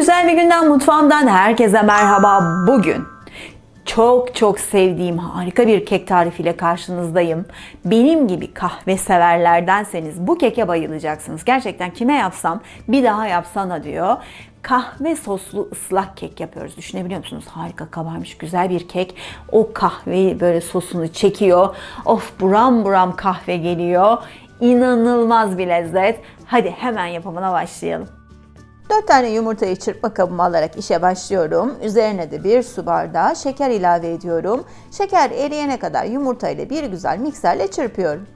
Güzel bir günden mutfağımdan herkese merhaba. Bugün çok sevdiğim harika bir kek tarifiyle karşınızdayım. Benim gibi kahve severlerdenseniz bu keke bayılacaksınız. Gerçekten kime yapsam bir daha yapsana diyor. Kahve soslu ıslak kek yapıyoruz. Düşünebiliyor musunuz? Harika kabarmış güzel bir kek. O kahveyi böyle sosunu çekiyor. Of, buram buram kahve geliyor. İnanılmaz bir lezzet. Hadi hemen yapımına başlayalım. 4 tane yumurtayı çırpma kabıma alarak işe başlıyorum. Üzerine de 1 su bardağı şeker ilave ediyorum. Şeker eriyene kadar yumurtayla bir güzel mikserle çırpıyorum.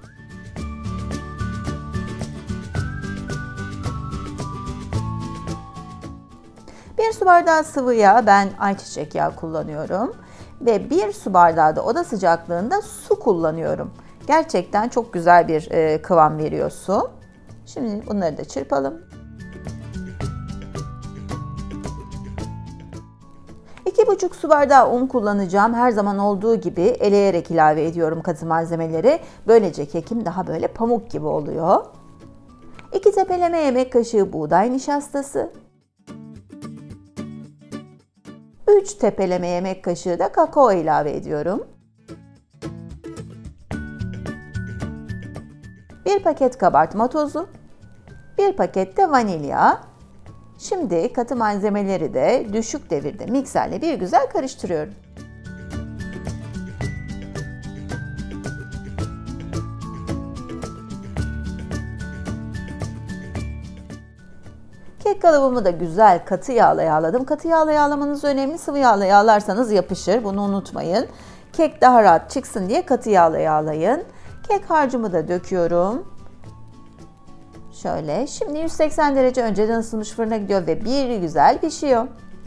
Bir su bardağı sıvı yağ, ben ayçiçek yağı kullanıyorum. Ve 1 su bardağı da oda sıcaklığında su kullanıyorum. Gerçekten çok güzel bir kıvam veriyor su. Şimdi bunları da çırpalım. 2,5 su bardağı un kullanacağım. Her zaman olduğu gibi eleyerek ilave ediyorum katı malzemeleri. Böylece kekim daha böyle pamuk gibi oluyor. 2 tepeleme yemek kaşığı buğday nişastası. 3 tepeleme yemek kaşığı da kakao ilave ediyorum. 1 paket kabartma tozu. 1 paket de vanilya. Şimdi katı malzemeleri de düşük devirde mikserle bir güzel karıştırıyorum. Kek kalıbımı da güzel katı yağla yağladım. Katı yağla yağlamanız önemli. Sıvı yağla yağlarsanız yapışır. Bunu unutmayın. Kek daha rahat çıksın diye katı yağla yağlayın. Kek harcımı da döküyorum. Şöyle, şimdi 180 derece önceden ısınmış fırına gidiyor ve bir güzel pişiyor.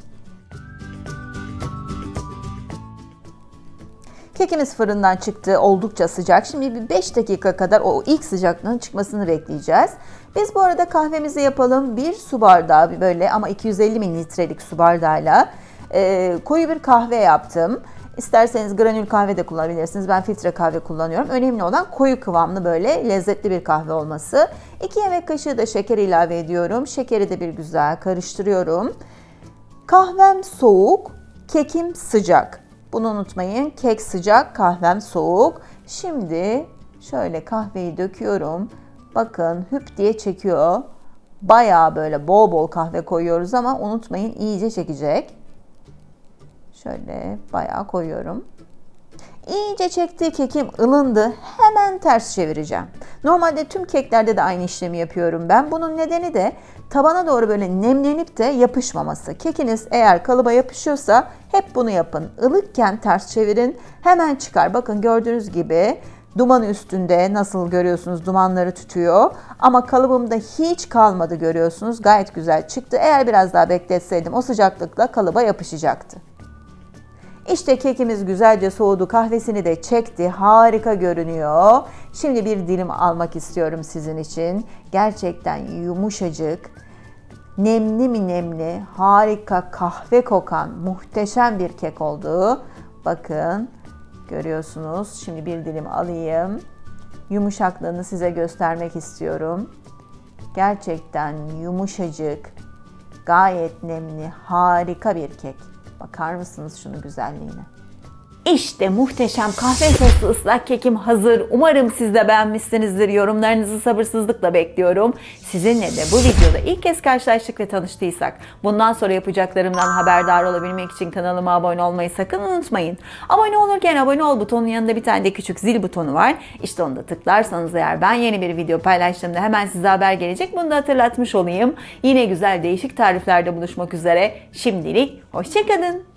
Kekimiz fırından çıktı, oldukça sıcak. Şimdi bir 5 dakika kadar o ilk sıcaklığın çıkmasını bekleyeceğiz. Biz bu arada kahvemizi yapalım. 1 su bardağı böyle ama 250 mililitrelik su bardağıyla koyu bir kahve yaptım. İsterseniz granül kahve de kullanabilirsiniz. Ben filtre kahve kullanıyorum. Önemli olan koyu kıvamlı böyle lezzetli bir kahve olması. 2 yemek kaşığı da şeker ilave ediyorum. Şekeri de bir güzel karıştırıyorum. Kahvem soğuk, kekim sıcak. Bunu unutmayın. Kek sıcak, kahvem soğuk. Şimdi şöyle kahveyi döküyorum. Bakın hüp diye çekiyor. Bayağı böyle bol bol kahve koyuyoruz ama unutmayın iyice çekecek. Şöyle bayağı koyuyorum. İyice çektiği kekim ılındı. Hemen ters çevireceğim. Normalde tüm keklerde de aynı işlemi yapıyorum ben. Bunun nedeni de tabana doğru böyle nemlenip de yapışmaması. Kekiniz eğer kalıba yapışıyorsa hep bunu yapın. Ilıkken ters çevirin. Hemen çıkar. Bakın gördüğünüz gibi duman üstünde nasıl görüyorsunuz dumanları tütüyor. Ama kalıbımda hiç kalmadı görüyorsunuz. Gayet güzel çıktı. Eğer biraz daha bekletseydim o sıcaklıkla kalıba yapışacaktı. İşte kekimiz güzelce soğudu, kahvesini de çekti, harika görünüyor. Şimdi bir dilim almak istiyorum sizin için. Gerçekten yumuşacık, nemli mi nemli, harika kahve kokan muhteşem bir kek oldu. Bakın görüyorsunuz. Şimdi bir dilim alayım. Yumuşaklığını size göstermek istiyorum. Gerçekten yumuşacık, gayet nemli, harika bir kek. Bakar mısınız şunun güzelliğine? İşte muhteşem kahve soslu ıslak kekim hazır. Umarım siz de beğenmişsinizdir. Yorumlarınızı sabırsızlıkla bekliyorum. Sizinle de bu videoda ilk kez karşılaştık ve tanıştıysak bundan sonra yapacaklarımdan haberdar olabilmek için kanalıma abone olmayı sakın unutmayın. Abone olurken abone ol butonunun yanında bir tane de küçük zil butonu var. İşte onu da tıklarsanız eğer ben yeni bir video paylaştığımda hemen size haber gelecek. Bunu da hatırlatmış olayım. Yine güzel değişik tariflerde buluşmak üzere. Şimdilik hoşça kalın.